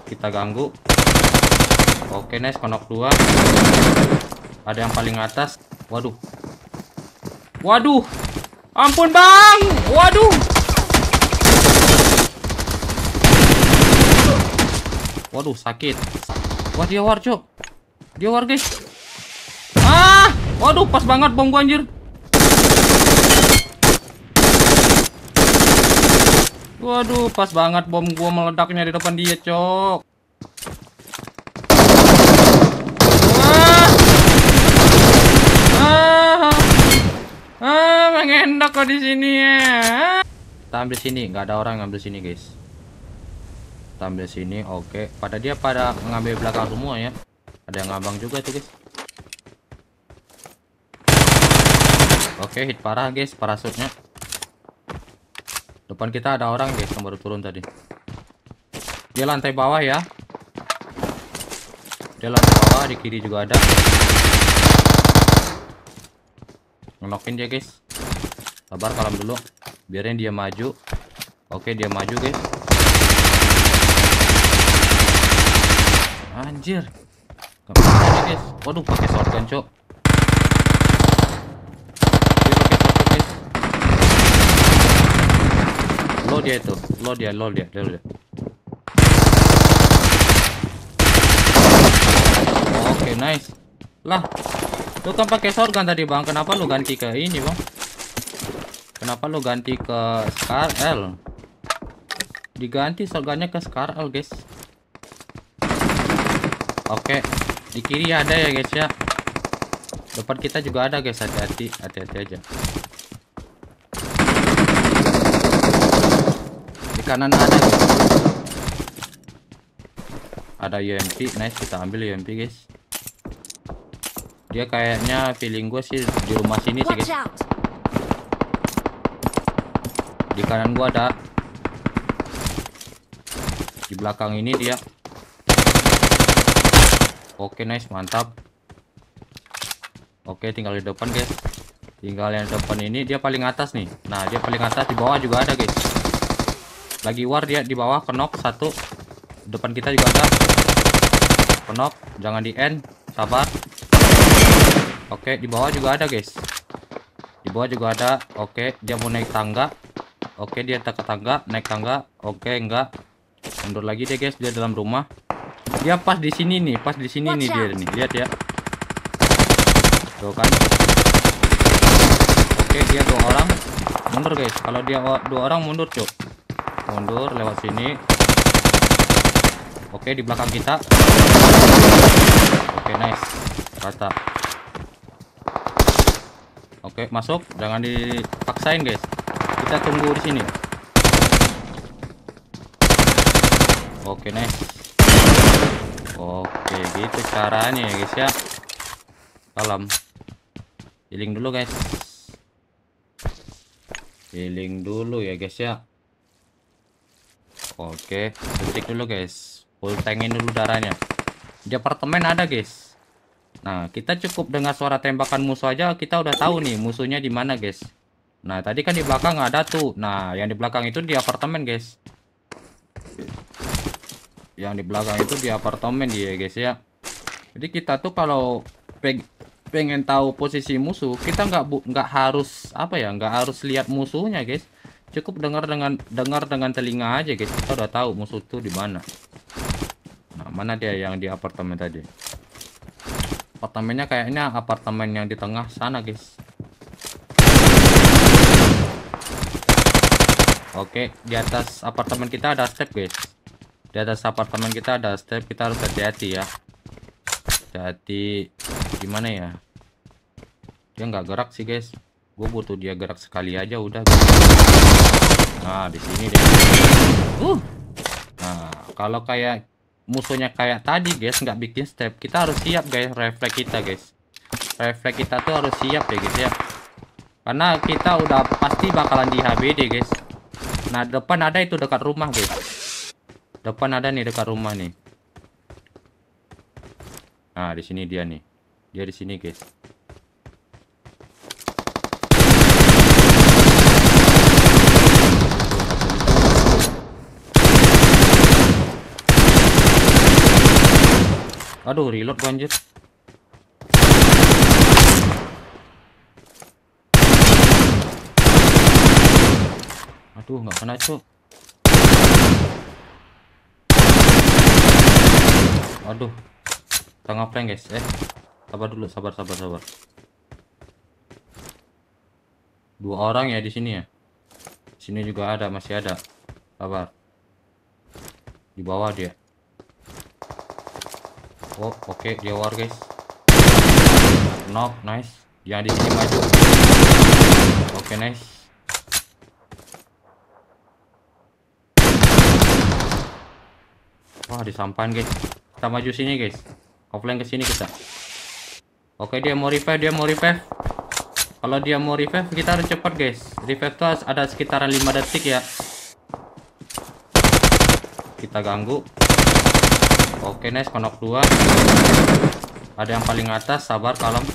Kita ganggu. Oke, nice, knock 2. Ada yang paling atas. Waduh. Waduh. Ampun, Bang. Waduh. Waduh, sakit. Wah, dia war, Cok. Dia war, guys. Ah, waduh, pas banget bom gua, anjir. Waduh, pas banget bom gua meledaknya di depan dia, Cok. Mengendak kok di sini ya. Kita ambil sini, nggak ada orang ngambil sini, guys. Kita ambil sini, oke. Pada ngambil belakang semua ya. Ada yang ngabang juga tuh, guys. Oke, hit parah, guys, parasutnya. Depan kita ada orang, guys, yang baru turun tadi. Dia lantai bawah ya. Dia lantai bawah, di kiri juga ada. Ngenokin dia, guys. Sabar, kalem dulu. Biarin dia maju. Oke, dia maju, guys. Anjir. Gak bisa dia, guys. Waduh, pakai shotgun, Cok. Lo dia itu, lo dia. Oke, nice. Lah, lu kan pakai shotgun tadi, Bang. Kenapa lu ganti ke ini, Bang? Kenapa lu ganti ke Scar L? Diganti shotgunnya ke Scar L, guys. Oke, di kiri ada ya, guys ya. Depan kita juga ada, guys. Hati-hati aja. Kanan ada, guys. Ada UMP, nice, kita ambil UMP, guys. Dia kayaknya feeling gue sih di rumah sini sih, guys. Di kanan gua ada. Di belakang ini dia. Oke, nice, mantap. Oke, tinggal di depan, guys. Tinggal yang depan ini, dia paling atas nih. Nah, dia paling atas, di bawah juga ada, guys. Lagi war dia di bawah, knock 1. Depan kita juga ada. Knock, jangan di end, sabar. Oke, di bawah juga ada, guys. Di bawah juga ada. Oke, dia mau naik tangga. Oke, dia ke tangga, naik tangga. Oke, enggak. Mundur lagi deh, guys, dia dalam rumah. Dia pas di sini nih, dia nih. Lihat ya. Tuh kan. Oke, dia 2 orang. Mundur, guys. Kalau dia 2 orang mundur, Cuk. Mundur lewat sini. Oke, di belakang kita. Oke, nice. Rata. Oke, masuk. Jangan dipaksain, guys. Kita tunggu di sini. Oke, nice. Oke, gitu caranya ya, guys ya. Salam. Healing dulu, guys. Healing dulu ya, guys ya. Oke, suntik dulu, guys. Full tankin dulu darahnya. Di apartemen ada, guys. Nah, kita cukup dengar suara tembakan musuh aja, kita udah tahu nih musuhnya di mana, guys. Nah, tadi kan di belakang ada tuh. Nah, yang di belakang itu di apartemen, guys. Yang di belakang itu di apartemen dia, guys ya. Jadi kita tuh kalau pengen tahu posisi musuh, kita nggak harus apa ya, nggak harus lihat musuhnya, guys. Cukup dengar dengan telinga aja, guys. Kita udah tahu musuh tuh di mana. Nah, mana dia yang di apartemen tadi? Apartemennya kayaknya apartemen yang di tengah sana, guys. Oke, di atas apartemen kita ada step, guys. Di atas apartemen kita ada step, kita harus hati-hati ya. Hati-hati gimana ya? Dia nggak gerak sih, guys. Gue butuh dia gerak sekali aja udah. Nah, di sini deh. Nah, kalau kayak musuhnya kayak tadi, guys, nggak bikin step, kita harus siap, guys. Refleks kita, guys. Refleks kita tuh harus siap ya, guys ya. Karena kita udah pasti bakalan di HBD, guys. Nah, depan ada itu dekat rumah, guys. Depan ada nih dekat rumah nih. Nah, di sini dia nih. Dia di sini, guys. Aduh, reload gua anjir. Aduh, nggak kena, cuk. Aduh, tengah flank guys. Sabar dulu, sabar. Dua orang ya di sini ya. Sini juga ada, masih ada. Sabar. Di bawah dia. Oh, oke, dia war guys. Knock, nice. Yang di sini maju. Oke, nice. Wah, disampain guys. Kita maju sini guys. Offline ke sini kita. Oke, dia mau revive. Kalau dia mau revive, kita harus cepat guys. Revive tuh ada sekitaran 5 detik ya. Kita ganggu. Oke, nice, knock 2. Ada yang paling atas, sabar, kalem.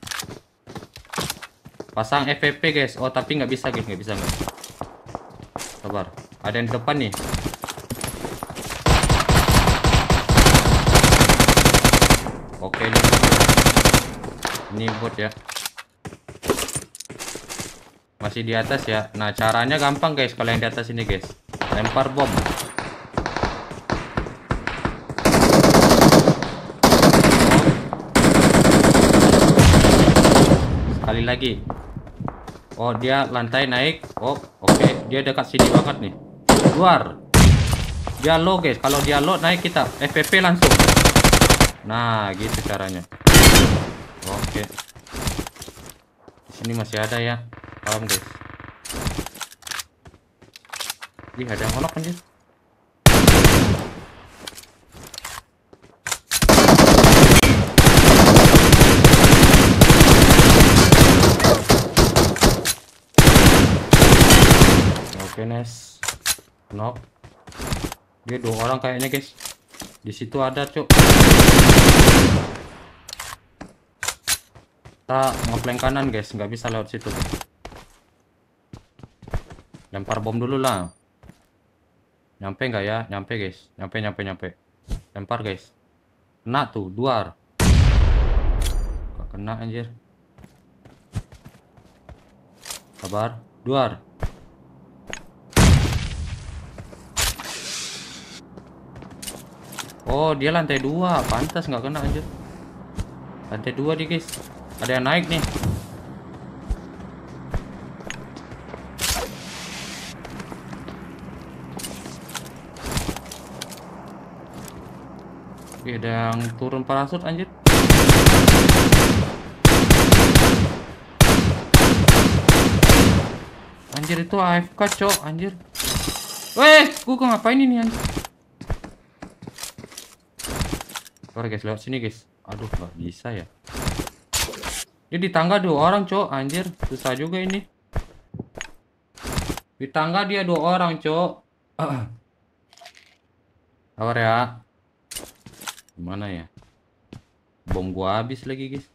Pasang FVP guys. Oh, tapi nggak bisa guys, nggak bisa. Sabar. Ada yang di depan nih. Oke, ini bot ya. Masih di atas ya. Nah, caranya gampang guys. Kalau yang di atas ini guys, lempar bom. Sekali lagi. Oh, dia lantai naik. Oh, oke. Dia dekat sini banget nih. Luar. Dia low guys. Kalau dia low naik kita FVP langsung. Nah, gitu caranya. Oke. Di sini masih ada ya. Paham guys. Ih, ada yang ngonok anjir. Oke, nice. Knock. Dia 2 orang kayaknya guys. Di situ ada, cuk. Kita ngeplank kanan guys, nggak bisa lewat situ. Lempar bom dulu lah. Nyampe nggak ya? Nyampe guys. Nyampe. Lempar guys. Kena tuh, duar. Gak kena anjir. Sabar, duar. Oh, dia lantai 2. Pantas nggak kena anjir. Lantai 2 nih guys. Ada yang naik nih. Oke, ada yang turun parasut anjir. Anjir, itu AFK cok anjir. Weh, gua ngapain ini anjir. Oke guys, lewat sini guys. Aduh, nggak bisa ya. Dia di tangga 2 orang cok anjir. Susah juga ini. Di tangga dia 2 orang cok. Sabar ya. Gimana ya? Bom gua habis lagi guys.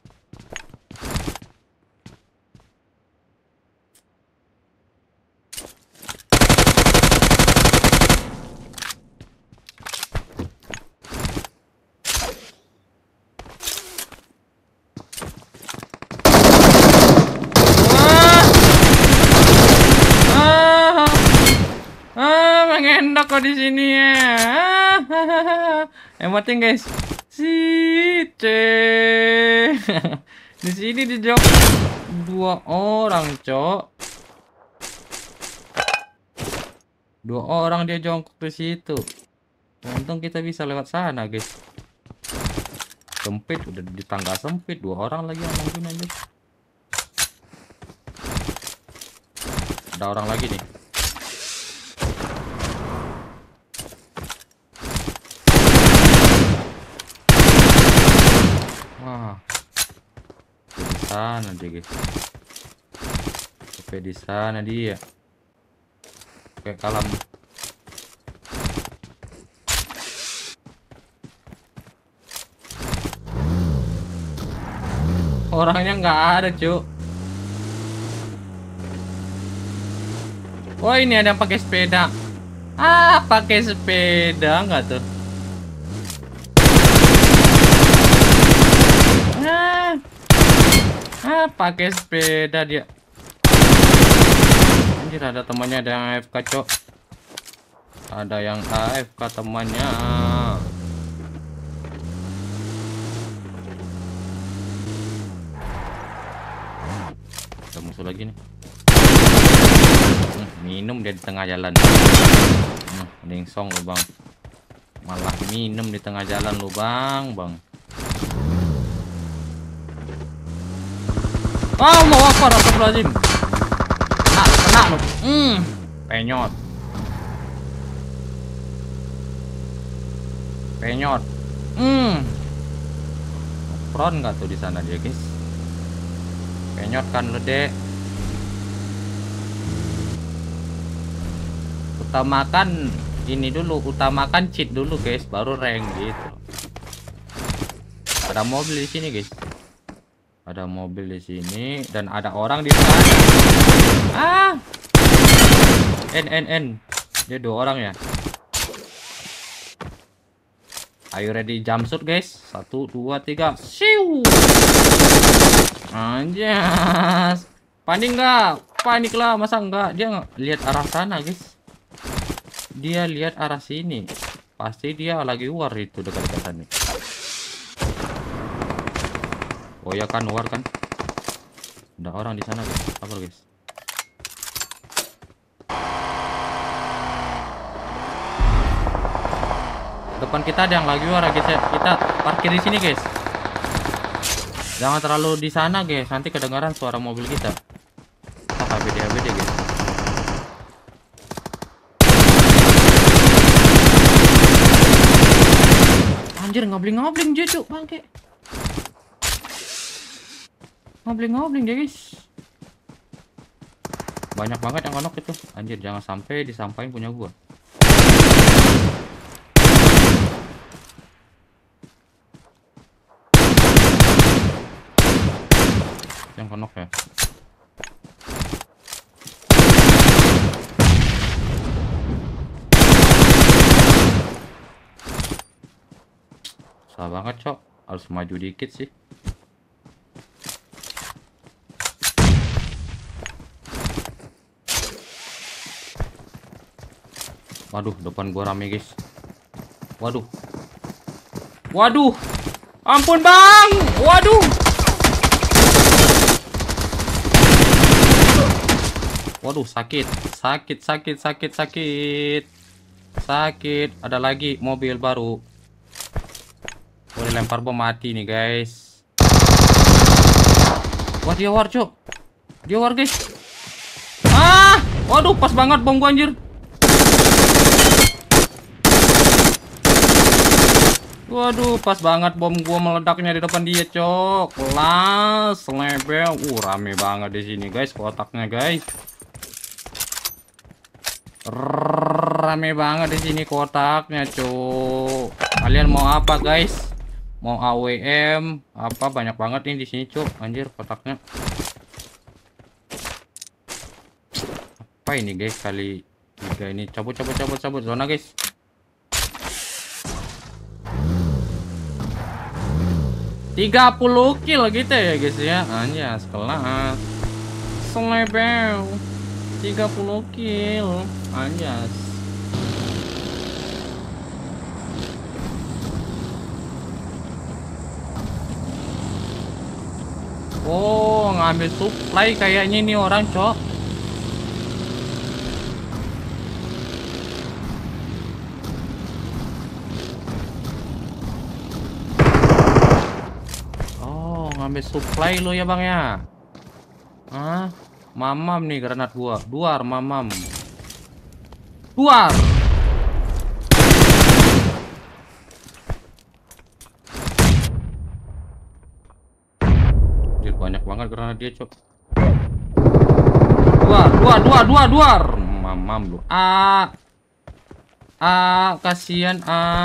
Mengendok kok di sini ya. Yang penting guys, di sini dijawab 2 orang, cok. 2 orang dia jongkok di situ. Untung kita bisa lewat sana, guys. Sempit, udah di tangga sempit, 2 orang lagi yang nungguin aja. Ada orang lagi nih. Wah, di sana dia guys. Sampai di sana dia. Kayak kalam. Orangnya nggak ada, cuk. Oh, ini ada yang pakai sepeda. Ah, pakai sepeda nggak tuh? Pakai sepeda dia. Anjir, ada temannya, ada yang AFK, cok. Ada yang AFK temannya. Ada musuh lagi nih. Minum dia di tengah jalan. Lingsong lu bang. Malah minum di tengah jalan lu bang. Oh, mau apa astagfirullahaladzim. Kena lu. Penyot. Front nggak tuh di sana dia, guys? Penyot kan lu, Dek. Utamakan ini dulu, utamakan cheat dulu, guys, baru rank gitu. Ada mobil di sini, guys. Ada mobil di sini dan ada orang di sana. Dia 2 orang ya. Ayo ready jump shoot, guys. 1 2 3. Siu. Anjas. Panik nggak? Panik lah, masa enggak? Dia lihat arah sana, guys. Dia lihat arah sini. Pasti dia lagi war itu dekat-dekat sana. Oh ya kan, war kan. Ada orang di sana, guys. Apa, guys? Depan kita ada yang lagi war, guys. Kita parkir di sini, guys. Jangan terlalu di sana, guys. Nanti kedengaran suara mobil kita. HBD, guys. Anjir, ngobling dia, cuk, bangke. Ngobling dia, guys. Banyak banget yang konok itu. Anjir, jangan sampai disampain punya gua. Yang konok ya. Susah banget, cok. Harus maju dikit sih. Waduh, depan gua rame, guys. Waduh. Ampun, Bang. Waduh. Sakit. Ada lagi mobil baru. Boleh lempar bom mati nih, guys. Wah, dia war, cok. Dia war, guys. Waduh, pas banget bom gua, anjir. Waduh, pas banget bom gua meledaknya di depan dia, cok. Kelas lebel. Rame banget di sini, guys, kotaknya, guys. Rame banget di sini kotaknya, cok. Kalian mau apa, guys? Mau AWM apa? Banyak banget nih di sini, cok. Anjir, kotaknya. Apa ini, guys? Kali 3 ini. Cabut zona, guys. ...30 kill gitu ya, guys ya. Anjas, kelas selebel 30 kill. Anjas. Oh, ngambil supply kayaknya ini orang, cok. Ngambil supply lo ya, Bang ya. Mamam nih granat gua. Duar, mamam. Duar. Dia banyak banget granat dia, cok. Duar. Mamam lu. Kasihan,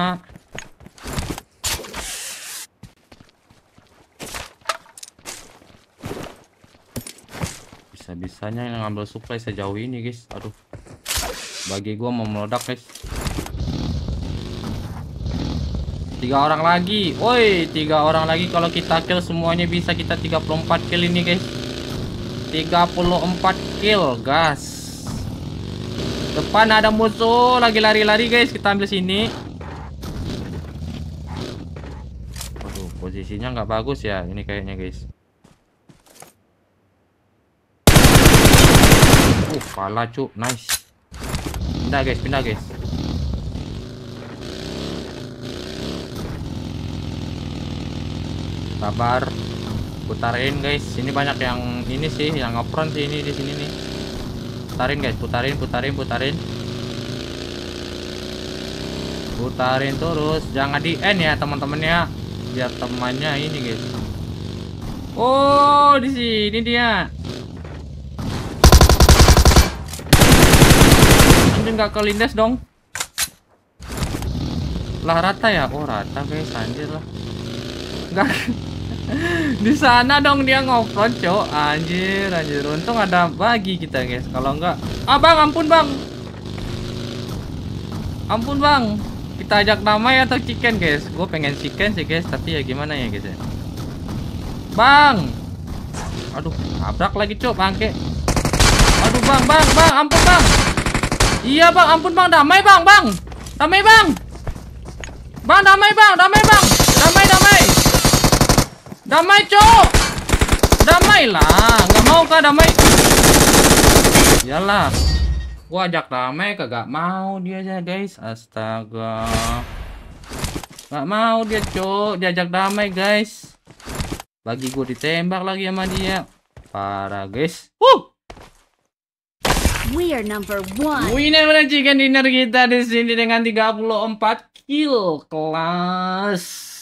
Bisa-bisanya yang ngambil supply sejauh ini, guys. Aduh, bagi gua mau meledak, guys. 30 3 orang lagi. Woi, 3 orang lagi. Kalau kita kill semuanya bisa kita 34 kill ini, guys. 34 kill, gas. Depan ada musuh lagi lari-lari, guys. Kita ambil sini. Waduh, posisinya nggak bagus ya ini kayaknya, guys. Pala cuk, nice. Pindah guys, pindah guys. Sabar, putarin guys. Ini banyak yang ini sih, yang ngepron sih ini di sini nih. Putarin guys, putarin, putarin, putarin. Putarin terus, jangan di end ya teman-teman ya, biar temannya ini guys. Oh, di sini dia. Nggak kelindes dong. Lah rata ya? Oh rata guys, anjir lah. Nggak. Di sana dong dia ngoprot cok. Anjir, anjir. Untung ada bagi kita guys. Kalau enggak, bang, ampun bang. Ampun bang. Kita ajak damai atau chicken guys? Gue pengen chicken sih guys, tapi ya gimana ya guys ya. Bang. Aduh, tabrak lagi cok bangke. Aduh bang, ampun bang. Iya bang, ampun bang, damai bang, damai bang, damai bang, damai cok, damai lah, nggak mau kah damai? Iyalah, gua ajak damai kagak mau dia aja guys, astaga, nggak mau dia cok, diajak damai guys, bagi gua ditembak lagi sama dia, parah guys. We are number 1. Winner chicken dinner kita di sini dengan 34 kill, kelas.